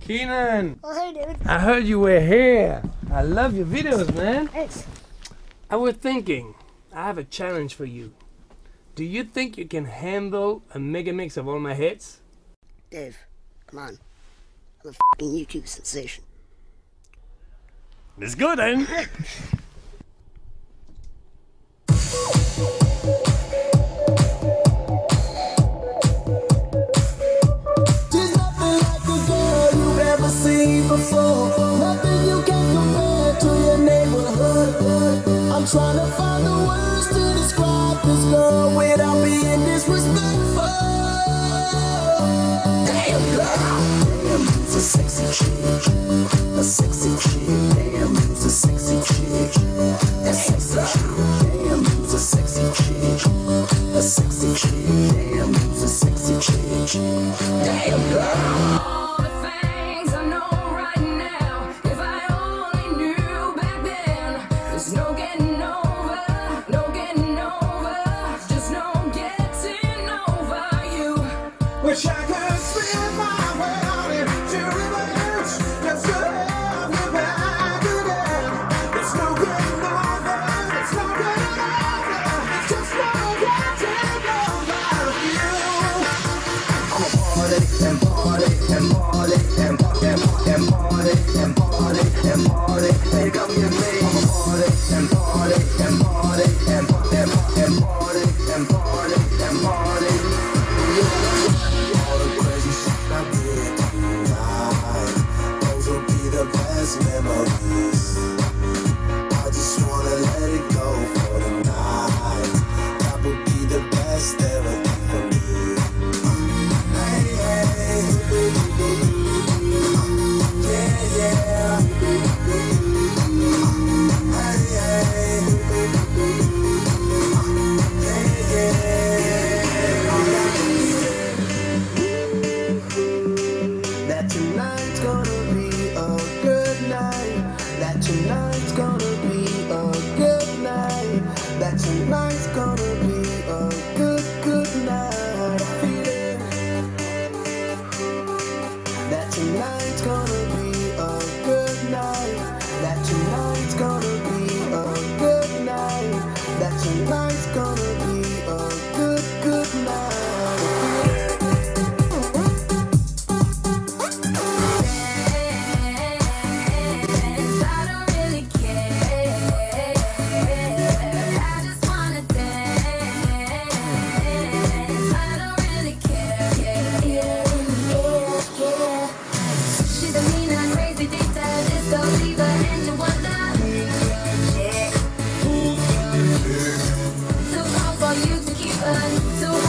Keenan, Oh, hey, David. I heard you were here. I love your videos, man. Thanks. I was thinking, I have a challenge for you. Do you think you can handle a mega mix of all my hits? Dave, come on. I'm a f***ing YouTube sensation. Let's go then. Nothing you can compare to your neighborhood. I'm trying to find the words to describe this girl without being disrespectful. Damn girl, damn, you's a sexy chick, a sexy chick. Damn, you's a sexy chick, a sexy chick. Damn, you's a sexy chick, a sexy chick. Damn, you's a sexy chick. Damn girl. Wish I could spin my way out into reverse. Just to have you back again. It's no getting over. It's no getting over. It's just no getting over you. I'm a party and party and party and party and party and party and party. Hey, come get me. I'm a party and party and party and party and party and party and party. Memories. I just wanna let it go for the night. That would be the best therapy for me. Hey, hey. Yeah, yeah. Hey, hey. That tonight's gonna be a good night. That tonight's gonna be a good night. That tonight's gonna be a good night. I feel it. That tonight's gonna be a good night. That tonight's gonna be a good night. That tonight's gonna be a good night. So